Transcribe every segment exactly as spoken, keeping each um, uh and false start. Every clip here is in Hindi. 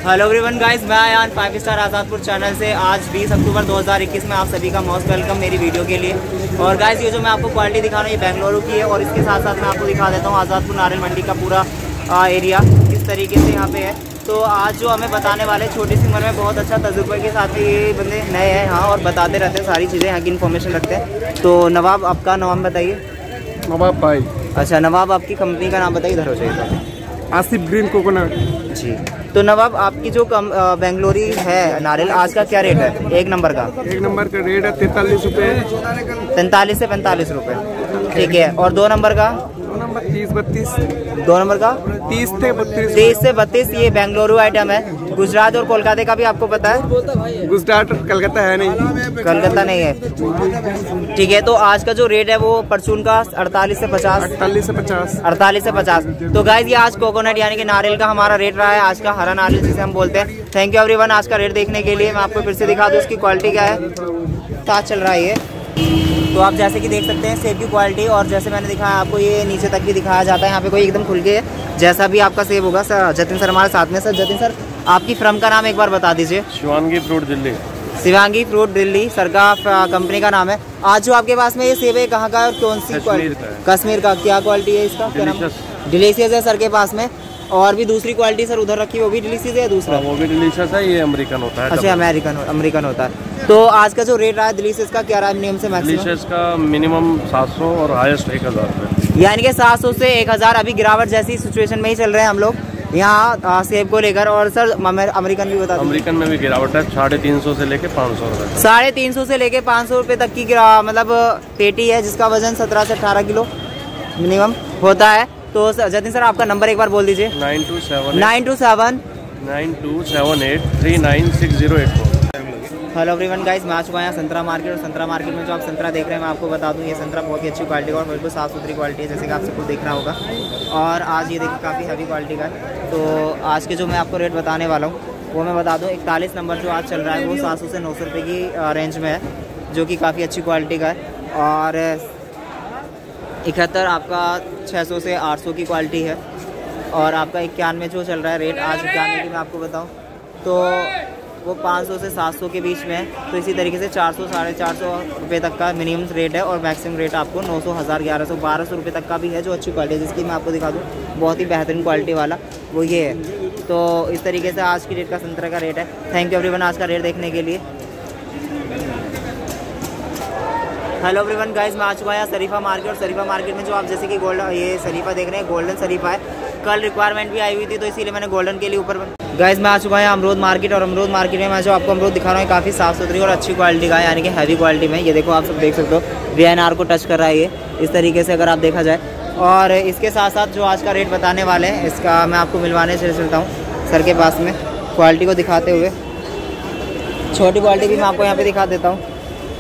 हेलो एवरीवन गाइस, मैं Ayaan five star Azadpur channel से आज बीस अक्टूबर दो हज़ार इक्कीस में आप सभी का मोस्ट वेलकम मेरी वीडियो के लिए। और गाइस ये जो मैं आपको क्वालिटी दिखा रहा हूँ ये बेंगलुरु की है और इसके साथ साथ मैं आपको दिखा देता हूँ आज़ादपुर नारियल मंडी का पूरा आ, एरिया किस तरीके से यहाँ पे है। तो आज जो हमें बताने वाले छोटी सी उम्र में बहुत अच्छा तजुर्बे के साथ ये बंदे नए हैं यहाँ और बताते रहते हैं सारी चीज़ें, यहाँ की इन्फॉर्मेशन रखते हैं। तो नवाब आपका नाम बताइए। नवाब भाई। अच्छा नवाब, आपकी कंपनी का नाम बताइए, इधर हो जाइए। Asif green coconut ji. तो नवाब आपकी जो कम बेंगलोरी है नारियल, आज का क्या रेट है? एक नंबर का एक नंबर का रेट है तैतालीस रुपये, तैंतालीस से पैंतालीस रुपये, ठीक है। और दो नंबर का? दो नंबर तीस बत्तीस। दो नंबर का तीस से बत्तीस। तीस से बत्तीस। ये बेंगलुरु आइटम है। गुजरात और कोलकाता का भी आपको पता है? गुजरात और कलकत्ता है नहीं, कलकत्ता नहीं है, ठीक है। तो आज का जो रेट है वो परचून का अड़तालीस से पचास। अड़तालीस से पचास। अड़तालीस से पचास। तो गाइस ये आज कोकोनट यानी कि नारियल का हमारा रेट रहा है, आज का हरा नारियल जिसे हम बोलते हैं। थैंक यू एवरीवन आज का रेट देखने के लिए। मैं आपको फिर से दिखा दूँ इसकी क्वालिटी क्या है। साथ चल रहा है ये, तो आप जैसे कि देख सकते हैं सेब की क्वालिटी, और जैसे मैंने दिखाया आपको ये नीचे तक भी दिखाया जाता है। यहाँ पे कोई एकदम खुल के जैसा भी आपका सेब होगा। सर जतिन सर हमारे साथ में। सर जतिन सर आपकी फर्म का नाम एक बार बता दीजिए। Shivangi fruit Delhi. Shivangi fruit Delhi sir का कंपनी का नाम है। आज जो आपके पास में ये सेब है कहाँ का है और कौन सी क्वालिटी? कश्मीर का। क्या क्वालिटी है इसका? क्या नाम? डिलीशियस है सर के पास में। और भी दूसरी क्वालिटी सर उधर रखी, वो भी डिलीशियस है? दूसरा वो भी डिलीशियस है, ये अमेरिकन होता है। अच्छा अमेरिकन अमेरिकन होता है। तो आज का जो रेट रहा है डिलीशियस का क्या रहा है मिनिमम से मैक्सिमम? डिलीशियस का मिनिमम सात सौ और हाईएस्ट एक हज़ार रुपये, यानी कि सात सौ से एक हज़ार। अभी गिरावट जैसी सिचुएशन में ही चल रहे हैं हम लोग यहाँ सेब को लेकर। और सर अमेरिकन भी बता दो। अमेरिकन में भी गिरावट है, साढ़े तीन सौ से लेके पाँच सौ रुपये। साढ़े तीन सौ से लेके पाँच सौ रुपये तक की मतलब पेटी है जिसका वजन सत्रह से अठारह किलो मिनिमम होता है। तो जतिन सर आपका नंबर एक बार बोल दीजिए। Nine two seven nine two seven nine two seven eight three nine six zero eight four. Hello everyone guys, मैं आ चुका यहाँ संतरा मार्केट। और संतरा मार्केट में जो आप संतरा देख रहे हैं मैं आपको बता दूँ ये संतरा बहुत ही अच्छी क्वालिटी का और बिल्कुल साफ़ सुथरी क्वालिटी है जैसे कि आप सबको देख रहा होगा। और आज ये देखिए काफ़ी हैवी क्वालिटी का है। तो आज के जो मैं आपको रेट बताने वाला हूँ वो मैं बता दूँ। इकतालीस नंबर जो आज चल रहा है वो सात सौ से नौ सौ रुपये की रेंज में है, जो कि काफ़ी अच्छी क्वालिटी का है। और इकहत्तर आपका छः सौ से आठ सौ की क्वालिटी है। और आपका इक्यानवे जो चल रहा है रेट आज इक्यानवे की मैं आपको बताऊं तो वो पाँच सौ से सात सौ के बीच में है। तो इसी तरीके से चार सौ साढ़े चार सौ रुपये तक का मिनिमम रेट है और मैक्सिमम रेट आपको नौ सौ हज़ार ग्यारह सौ बारह सौ रुपये तक का भी है जो अच्छी क्वालिटी है, जिसकी मैं आपको दिखा दूँ बहुत ही बेहतरीन क्वालिटी वाला वो ये है। तो इस तरीके से आज की रेट का संतरा का रेट है। थैंक यू एवरीवन आज का रेट देखने के लिए। हेलो एवरीवन गाइस, मैं आ चुका है शरीफा मार्केट। और शरीफा मार्केट में जो आप जैसे कि गोल्ड ये शरीफा देख रहे हैं गोल्डन शरीफा है। कल रिक्वायरमेंट भी आई हुई थी तो इसीलिए मैंने गोल्डन के लिए ऊपर। गाइस मैं आ चुका है अमरूद मार्केट। और अमरूद मार्केट में मैं जो आपको अमरूद दिखा रहा हूँ काफ़ी साफ़ सुथरी और अच्छी क्वालिटी का है, यानी कि हैवी क्वालिटी में। ये देखो आप सब देख सकते हो वी एन आर को टच कर रहा है ये इस तरीके से अगर आप देखा जाए। और इसके साथ साथ जो आज का रेट बताने वाले हैं इसका मैं आपको मिलवाने से चलता हूँ सर के पास में क्वालिटी को दिखाते हुए। छोटी क्वालिटी भी मैं आपको यहाँ पर दिखा देता हूँ।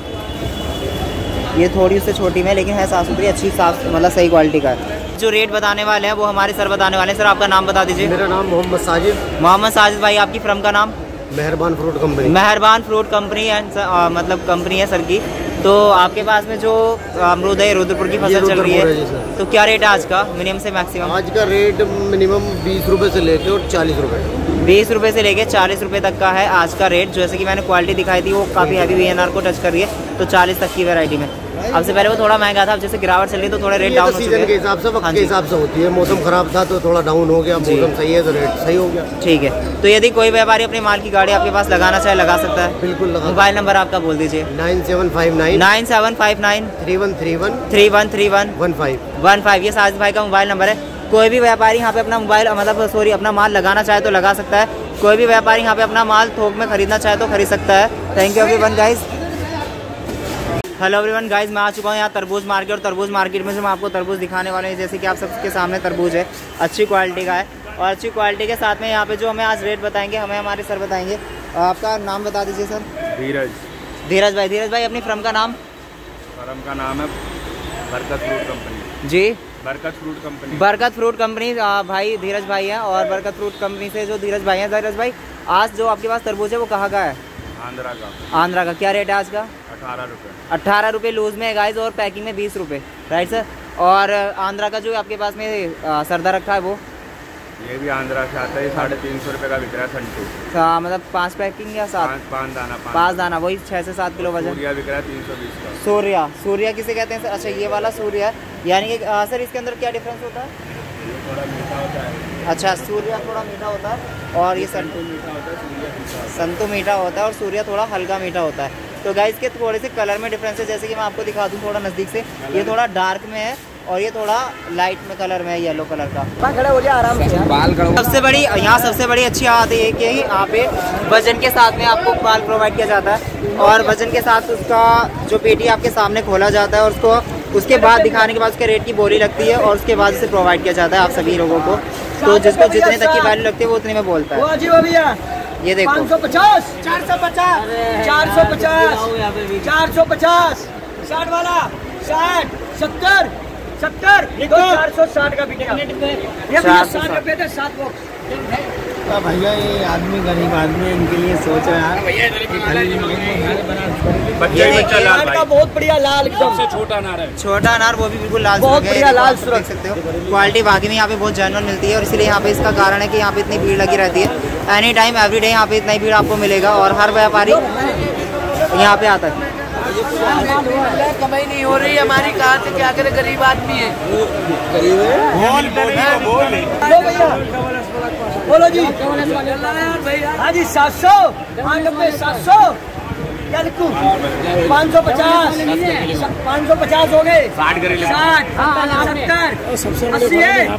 ये थोड़ी उससे छोटी में लेकिन है साफ़ सुथरी अच्छी साफ मतलब सही क्वालिटी का है। जो रेट बताने वाले हैं वो हमारे सर बताने वाले हैं। सर आपका नाम बता दीजिए। मेरा नाम मोहम्मद साजिद। मोहम्मद साजिद भाई, आपकी फर्म का नाम? Meharban fruit company. Meharban fruit company है मतलब कंपनी है सर की। तो आपके पास में जो अमरूद है रुद्रपुर की फसल चल रही है, तो क्या रेट है आज का मिनिमम से मैक्सिमम? आज का रेट मिनिमम बीस रुपए से लेके और चालीस रुपए बीस रुपए से लेके चालीस रुपए तक का है आज का रेट। जैसे कि मैंने क्वालिटी दिखाई थी वो काफ़ी हैवी वी एन आर को टच कर रही है, तो चालीस तक की वैरायटी में। अब से पहले वो थोड़ा महंगा था, अब जैसे गिरावट चल रही है तो थोड़ा रेट डाउन हो चुका है। सीजन के हिसाब से वक्त के हिसाब से होती है। मौसम खराब था तो थोड़ा डाउन हो गया, मौसम सही है तो रेट सही हो गया। ठीक है। तो यदि कोई व्यापारी अपने माल की गाड़ी आपके पास लगाना चाहे लगा सकता है? बिल्कुल लगा। मोबाइल नंबर आपका बोल दीजिए। Nine seven five nine nine seven five nine three one three one three one three one one five one five ये साजिद भाई का मोबाइल नंबर है। कोई भी व्यापारी यहाँ पे अपना मोबाइल मतलब सॉरी अपना माल लगाना चाहे तो लगा सकता है। कोई भी व्यापारी यहाँ पे अपना माल थोक में खरीदना चाहे तो खरीद सकता है। Thank you everyone guys. Hello everyone guys, मैं आ चुका हूँ यहाँ तरबूज मार्केट। और तरबूज मार्केट में जो मैं आपको तरबूज दिखाने वाले हैं जैसे कि आप सबके सामने तरबूज है, अच्छी क्वालिटी का है। और अच्छी क्वालिटी के साथ में यहाँ पे जो हमें आज रेट बताएंगे हमें हमारे सर बताएंगे। आपका नाम बता दीजिए सर। धीरज। धीरज भाई। धीरज भाई अपनी फर्म का नाम? फर्म का नाम है बरकत fruit company ji. Barkat fruit company. Barkat fruit company भाई धीरज भाई हैं। और बरकत फ्रूट कंपनी से जो धीरज भाई हैं, धीरज भाई आज जो आपके पास तरबूज है वो कहाँ का है? आंध्रा का। आंध्रा का। क्या रेट है आज का? अठारह रुपये। अट्ठारह रुपये लूज में है गाइस और पैकिंग में बीस रुपये, राइट सर। और आंध्रा का जो आपके पास में आ, सरदा रखा है वो ये भी आंध्रा से आता है, साढ़े तीन सौ रुपये का बिक रहा है संतू। हाँ मतलब पाँच पैकिंग या सात? पाँच पाँच दाना। पाँच दाना वही छः से सात किलो वजन। सूर्या बिक रहा है तीन सौ बीस का। सूर्या, सूर्या किसे कहते हैं सर? अच्छा ये वाला सूर्या, यानी कि आ, सर इसके अंदर क्या डिफरेंस होता है? ये थोड़ा मीठा होता है। अच्छा सूर्या थोड़ा मीठा होता है और ये संतू मीठा होता है, सूर्या संतू मीठा होता है और सूर्या थोड़ा हल्का मीठा होता है। तो गाइस के थोड़े से कलर में डिफरेंस है, जैसे कि मैं आपको दिखा दूँ थोड़ा नज़दीक से। ये थोड़ा डार्क में है और ये थोड़ा लाइट में कलर में है, येलो कलर का। खड़े हो जाए आराम से। बाल सबसे बड़ी यहाँ सबसे बड़ी अच्छी बात है कि यहाँ पे वजन के साथ में आपको बाल प्रोवाइड किया जाता है और वजन के साथ उसका जो पेटी आपके सामने खोला जाता है और उसको उसके बाद दिखाने के बाद उसके रेट की बोली लगती है और उसके बाद उसे प्रोवाइड किया जाता है आप सभी लोगों को। तो जिसको जितने तक की वैल्यू लगती है वो उतने में बोलता है। ये देखो पाँच सौ पचास, चार सौ पचास, चार सौ पचास, चार सौ पचास, साठ वाला, साठ, सत्तर, सत्तर, चार सौ साठ का बिकेगा। ये साठ रुपए थे सात बॉक्स। भैया ये आदमी गरीब आदमी इनके लिए सोच रहा है। का बहुत बढ़िया लाल एकदम छोटा अनार है, छोटा अनार वो भी बिल्कुल लाल, बहुत बढ़िया लाल देख सकते हो। क्वालिटी बाकी में यहाँ पे बहुत जेन्युइन मिलती है और इसलिए यहाँ पे इसका कारण है कि यहाँ पे इतनी भीड़ लगी रहती है। एनी टाइम एवरी डे यहाँ पे इतना ही भीड़ आपको मिलेगा और हर व्यापारी यहाँ पे आता है। कमाई नहीं हो रही हमारी, कहाँ से क्या करे, गरीब आदमी है। बोलो जी। हाँ जी सात सौ, हाँ नब्बे, सात सौ, क्या लिखूं? पाँच सौ पचास, पाँच सौ पचास हो गए, साठ, सत्तर, अस्सी है,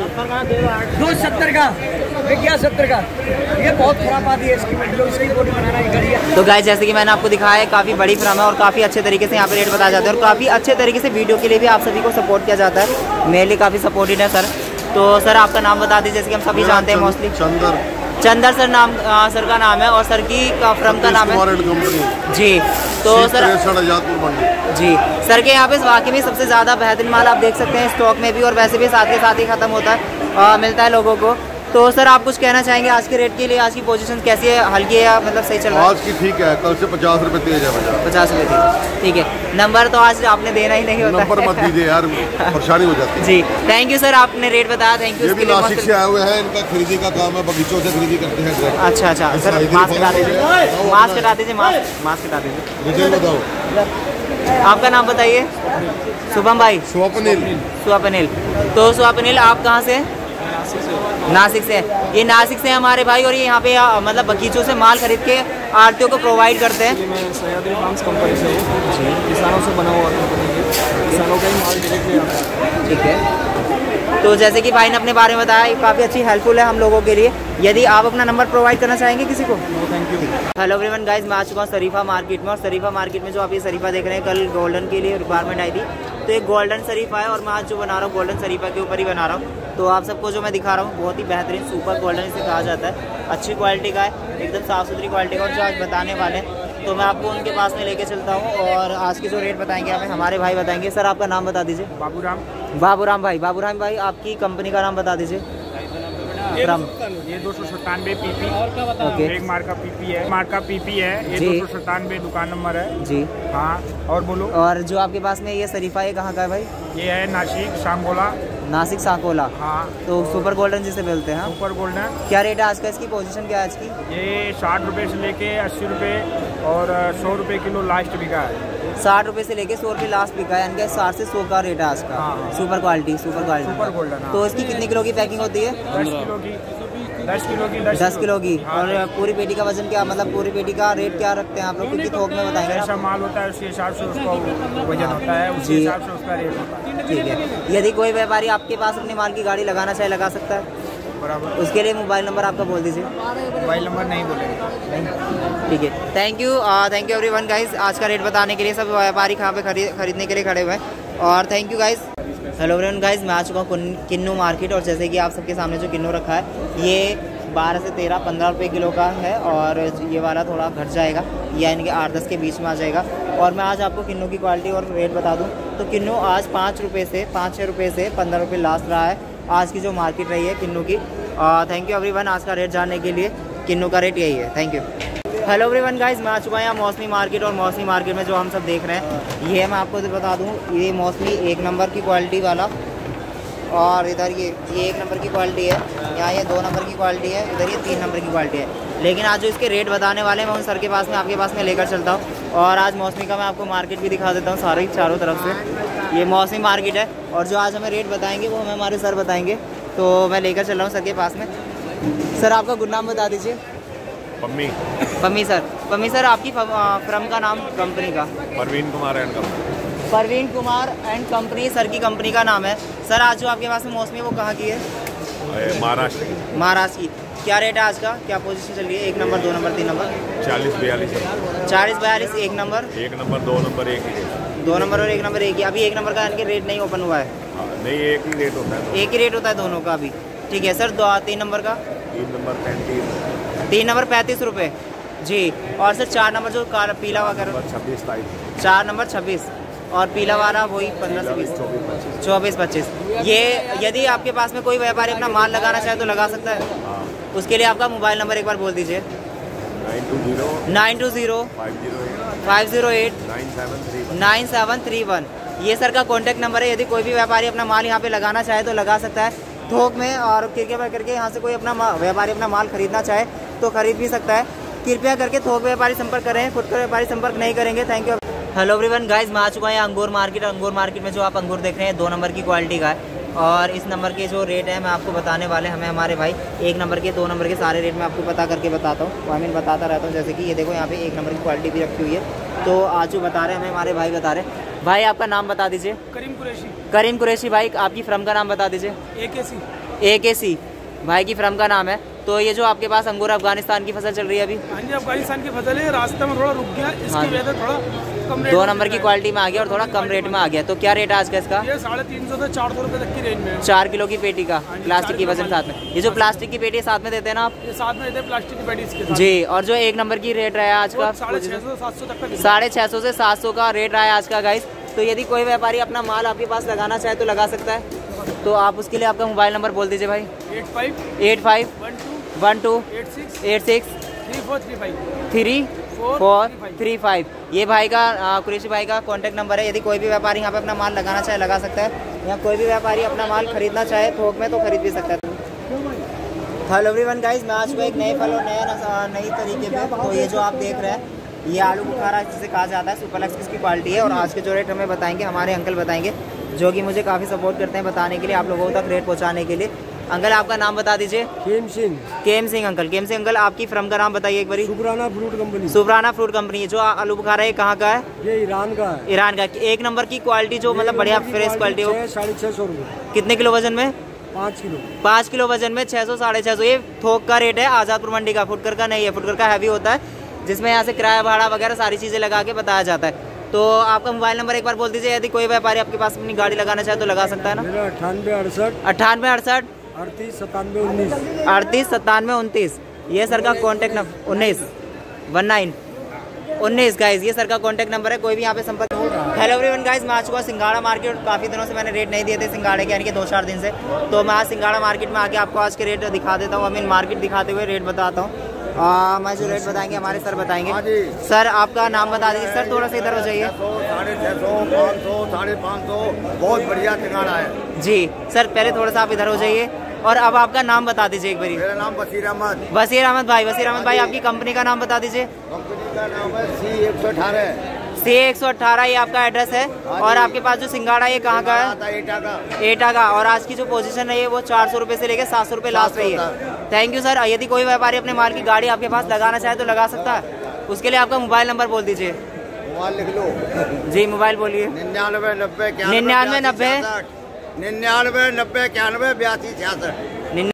दो सत्तर का, ग्यारह सत्तर का। ये बहुत खराब आती है इसकी, इसकी बॉडी बनाना ही घड़ी। तो गाइस जैसे कि मैंने आपको दिखाया है काफ़ी बड़ी फार्म है और काफ़ी अच्छे तरीके से यहाँ पे रेट बताया जाता है और काफ़ी अच्छे तरीके से वीडियो के लिए भी आप सभी को सपोर्ट किया जाता है। मेरे लिए काफ़ी सपोर्टेड है सर। तो सर आपका नाम बता दीजिए, जैसे कि हम सभी जानते हैं मोस्टली। चंदर चंदर सर नाम आ, सर का नाम है और सर की का फर्म का नाम है जी। तो सर जी सर के यहाँ पे वाकई में सबसे ज़्यादा बेहतरीन माल आप देख सकते हैं स्टॉक में भी और वैसे भी साथ के साथ ही ख़त्म होता है आ, मिलता है लोगों को। तो सर आप कुछ कहना चाहेंगे आज के रेट के लिए? आज की पोजीशन कैसी है, हल्की है या मतलब सही चल रहा है? आज की ठीक है, कल से पचास रुपए तेज है बाजार। पचास रुपये थी, ठीक है। नंबर तो आज आपने देना ही नहीं होता, नंबर मत दीजिए यार, परेशानी हो जाती है जी। थैंक यू सर, आपने रेट बताया, थैंक यू। ये भी नासिक से आए हुए हैं, इनका खरीदी का काम है, बगीचों से खरीदी करते हैं। अच्छा अच्छा सर, मास्क हटा दीजिए, मास्क हटा दीजिए, मास्क मास्क हटा दीजिए। डिटेल बताओ। आपका नाम बताइए। शुभम भाई। स्वप्निल। स्वप्निल। तो स्वप्निल आप कहाँ से? नासिक से। ये नासिक से हमारे भाई और ये यहाँ पे आ, मतलब बगीचों से माल खरीद के आड़तियों को प्रोवाइड करते हैं। मैं सह्याद्री फार्म्स कंपनी से हूँ, किसानों से बना हुआ कंपनी है, किसानों का ही माल डायरेक्टली आता है। ठीक है। तो जैसे कि भाई ने अपने बारे में बताया, ये काफ़ी अच्छी हेल्पफुल है हम लोगों के लिए। यदि आप अपना नंबर प्रोवाइड करना चाहेंगे किसी को? Thank you. Hello everyone guys, मैं आ चुका हूँ शरीफा मार्केट में और शरीफा मार्केट में जो आप ये शरीफा देख रहे हैं, कल गोल्डन के लिए रिक्वायरमेंट आई थी तो एक गोल्डन शरीफा है और मैं आज जो बना रहा हूँ गोल्डन शरीफा के ऊपर ही बना रहा हूँ। तो आप सबको जो मैं दिखा रहा हूँ बहुत ही बेहतरीन सुपर गोल्डन इसे कहा जाता है, अच्छी क्वालिटी का है, एकदम साफ़ सुथरी क्वालिटी का। और जो आज बताने वाले हैं तो मैं आपको उनके पास में लेके चलता हूँ और आज के जो रेट बताएंगे हमें हमारे भाई बताएंगे। सर आपका नाम बता दीजिए। बाबूराम। बाबूराम भाई। बाबूराम भाई आपकी कंपनी का नाम बता दीजिए। ये दो सौ सत्तानवे पीपी ओके, एक मार्का पीपी है, मार्का पीपी है ये, जी। दो सौ सत्तानवे दुकान नंबर है जी। हाँ और बोलो। और जो आपके पास में ये शरीफा है कहाँ का है भाई? ये है नासिक सांगोला। नासिक सांकोला। हाँ तो सुपर गोल्डन जिसे बोलते हैं। Super golden. क्या रेट है आज का? इसकी पोजीशन क्या है आज की? ये साठ रुपए से लेके अस्सी रुपए और सौ रुपए किलो लास्ट बिका है। साठ रुपए से लेके सौ रुपये लास्ट बिका है, यानी कि साठ से सौ का रेट है आज का। हाँ। Super quality, super quality, super golden. हाँ। तो इसकी कितनी किलो की पैकिंग होती है? दस किलो की दस किलो की दस किलो की। हाँ। और पूरी पेटी का वजन क्या, मतलब पूरी पेटी का रेट क्या रखते हैं आप लोग? क्योंकि थोक में बताएंगे जैसा माल होता है उसी हिसाब से उसका वजन होता है, उसी जी। हिसाब से उसका रेट होता है। ठीक है। यदि कोई व्यापारी आपके पास अपने माल की गाड़ी लगाना चाहे लगा सकता है? बराबर। उसके लिए मोबाइल नंबर आपका बोल दीजिए। मोबाइल नंबर नहीं बोलेंगे। नहीं, ठीक है। Thank you, thank you everyone guys आज का रेट बताने के लिए। सब व्यापारी कहाँ पे खरीद खरीदने के लिए खड़े हुए हैं और thank you guys. Hello everyone guys, मैं आ चुका हूँ किन्नू मार्केट और जैसे कि आप सबके सामने जो किन्नू रखा है ये बारह से तेरह पंद्रह रुपये किलो का है और ये वाला थोड़ा घट जाएगा, यानी कि आठ दस के बीच में आ जाएगा। और मैं आज आपको किन्नू की क्वालिटी और रेट बता दूं तो किन्नू आज पाँच रुपये से पाँच छः रुपये से पंद्रह रुपये लास्ट रहा है आज की जो मार्केट रही है किन्नू की। थैंक यू एवरीवन आज का रेट जानने के लिए। किन्नू का रेट यही है। Thank you. Hello everyone guys, मैं आ चुका हूँ यहाँ मौसमी मार्केट और मौसमी मार्केट में जो हम सब देख रहे हैं ये मैं आपको बता दूँ ये मौसमी एक नंबर की क्वालिटी वाला और इधर ये ये एक नंबर की क्वालिटी है, यहाँ ये दो नंबर की क्वालिटी है, इधर ये तीन नंबर की क्वालिटी है। लेकिन आज जो इसके रेट बताने वाले हैं मैं उन सर के पास में आपके पास में लेकर चलता हूँ। और आज मौसमी का मैं आपको मार्केट भी दिखा देता हूँ सारे चारों तरफ से। ये मौसमी मार्केट है और जो आज हमें रेट बताएंगे वो हमें हमारे सर बताएंगे। तो मैं लेकर चल रहा हूँ सर के पास में। सर आपका गुड नाम बता दीजिए। पम्मी। पम्मी सर। पम्मी सर आपकी फर्म का नाम, कंपनी का? Parveen Kumar and company. Parveen Kumar and company sir की कंपनी का नाम है। सर आज जो आपके पास में मौसमी वो कहाँ की है? महाराष्ट्र की। महाराष्ट्र की। क्या रेट है आज का, क्या पोजीशन चल रही है? एक नंबर, दो नंबर, तीन नंबर? चालीस बयालीस। चालीस बयालीस एक नंबर, एक नंबर, दो नंबर, एक ही। दो नंबर और एक नंबर एक ही। अभी एक नंबर का यानी कि रेट नहीं ओपन हुआ है? नहीं, एक ही रेट होता है। एक ही रेट होता है दोनों का अभी। ठीक है सर। दो तीन नंबर का? तीन नंबर पैंतीस। तीन नंबर पैंतीस रुपये जी। और सर चार नंबर जो कार पीला वगैरह? छब्बीस तारीख। चार नंबर छब्बीस और पीला वाला वही पंद्रह से बीस, चौबीस पच्चीस। ये यदि आपके पास में कोई व्यापारी अपना माल लगाना चाहे तो लगा सकता है? उसके लिए आपका मोबाइल नंबर एक बार बोल दीजिए। Nine two zero nine two zero five zero eight five zero eight nine seven three one nine seven three one. ये सर का कॉन्टैक्ट नंबर है। यदि कोई भी व्यापारी अपना माल यहाँ पे लगाना चाहे तो लगा सकता है थोक में। और कृपया करके यहाँ से कोई अपना व्यापारी अपना माल खरीदना चाहे तो खरीद भी सकता है। कृपया करके थोक व्यापारी संपर्क करें, फुटकर व्यापारी संपर्क नहीं करेंगे। Thank you. Hello everyone guys, मैं आ चुका है अंगूर मार्केट। अंगूर मार्केट में जो आप अंगूर देख रहे हैं दो नंबर की क्वालिटी का है। और इस नंबर के जो रेट है मैं आपको बताने वाले हमें हमारे भाई एक नंबर के, दो नंबर के सारे रेट मैं आपको पता करके बताता हूँ। आई मीन बताता रहता हूँ। जैसे कि ये देखो यहाँ पे एक नंबर की क्वालिटी भी रखी हुई है। तो आज जो बता रहे हैं हमें हमारे भाई बता रहे हैं। भाई आपका नाम बता दीजिए। करीम कुरैशी। करीम कुरैशी भाई, आपकी फर्म का नाम बता दीजिए। ए के सी। ए के सी भाई की फर्म का नाम है। तो ये जो आपके पास अंगूर अफगानिस्तान की फसल चल रही है अभी? हाँ जी, अफगानिस्तान की फसल है। रास्ते में थोड़ा रुक गया, इसकी वजह से थोड़ा कम रेट। दो नंबर की क्वालिटी में आ गया और थोड़ा कम रेट में आ गया। तो क्या रेट है आज का इसका? ये साढ़े तीन सौ से चार सौ रुपए तक की रेंज में है। चार किलो की पेटी का प्लास्टिक की वजन साथ में। ये जो प्लास्टिक की पेटी साथ में देते हैं ना आप? ये साथ में देते हैं प्लास्टिक की पेटी इसके साथ जी। और जो एक नंबर की रेट रहा है आज का? साढ़े छः सौ सात सौ तक का। साढ़े छः सौ से सात सौ का रेट रहा है आज का गाइस। तो यदि कोई व्यापारी अपना माल आपके पास लगाना चाहे तो लगा सकता है। तो आप उसके लिए आपका मोबाइल नंबर बोल दीजिए भाई। Eight five eight five one two one two eight six eight six three four three five three four three five. ये भाई का कुरैशी भाई का कॉन्टैक्ट नंबर है। यदि कोई भी व्यापारी यहाँ पे अपना माल लगाना चाहे लगा सकता है। या कोई भी व्यापारी अपना माल खरीदना चाहे थोक में तो खरीद भी सकता है। हेलो एवरीवन गाइस, मैं आज को एक नए फल और नया नई तरीके पे। तो ये जो आप देख रहे हैं ये आलू बुखारा जिसे कहा जाता है, सुपरलक्स की क्वालिटी है। और आज के जो रेट हमें बताएंगे हमारे अंकल बताएंगे, जो कि मुझे काफ़ी सपोर्ट करते हैं बताने के लिए, आप लोगों तक रेट पहुँचाने के लिए। अंकल आपका नाम बता दीजिए। केम सिंह। केम सिंह अंकल। केम सिंह अंकल, आपकी फर्म का नाम बताइए एक बार। Subrana fruit company. Subrana fruit company. जो आलू बुखारा है कहाँ का है? ये ईरान का है। ईरान का। एक नंबर की क्वालिटी जो मतलब बढ़िया फ्रेश क्वालिटी हो। साढ़े छः सौ रुपये। कितने किलो वजन में? पाँच किलो। पाँच किलो वजन में छः सौ साढ़े छः सौ। ये थोक का रेट है, आज़ादपुर मंडी का। फुटकर का नहीं है, फुटकर का हैवी होता है जिसमें यहाँ से किराया भाड़ा वगैरह सारी चीज़ें लगा के बताया जाता है। तो आपका मोबाइल नंबर एक बार बोल दीजिए। यदि कोई व्यापारी आपके पास अपनी गाड़ी लगाना चाहे तो लगा सकता है ना? मेरा अट्ठानवे अड़सठ अट्ठानवे अड़सठ अड़तीस सतानवे उन्नीस अड़तीस सत्तानवे उनतीस। ये सर का कॉन्टैक्ट नंबर उन्नीस वन नाइन उन्नीस गाइज, ये सर का कॉन्टैक्ट नंबर है। कोई भी यहाँ पे संपर्क। हेलो एवरीवन गाइज, मैं आ चुका सिंघाड़ा मार्केट। काफ़ी दिनों से मैंने रेट नहीं दिए थे सिंघाड़े के, यानी कि दो चार दिन से। तो मैं आज सिंघाड़ा मार्केट में आके आपको आज के रेट दिखा देता हूँ। आई मीन मार्केट दिखाते हुए रेट बताता हूँ। मैं जो रेट बताएंगे हमारे सर बताएंगे। सर आपका नाम बता दीजिए। सर थोड़ा सा इधर हो जाइए। साढ़े छः सौ पाँच सौ साढ़े पाँच सौ बहुत बढ़िया सिंघाड़ा है जी। सर पहले थोड़ा सा आप इधर हो जाइए और अब आपका नाम बता दीजिए एक बार। मेरा नाम बशीर अहमद। बशीर अहमद भाई। बशीर अहमद भाई, आपकी कंपनी का नाम बता दीजिए। कंपनी का नाम है सी एक सौ अठारह। सी एक सौ अठारह ये आपका एड्रेस है। और आपके पास जो सिंघाड़ा ये कहाँ का है? एटा का। एटा का। और आज की जो पोजीशन है वो चार सौ रुपये से लेकर सात सौ रुपये लास्ट रही है। Thank you sir. यदि कोई व्यापारी अपने माल की गाड़ी आपके पास लगाना चाहे तो लगा सकता है। उसके लिए आपका मोबाइल नंबर बोल दीजिए। मोबाइल लिख लो जी, मोबाइल बोलिए। निन्यानवे नब्बे निन्यानवे नब्बे निन्यानवे नब्बे इक्यानवे बयासी छियासठ।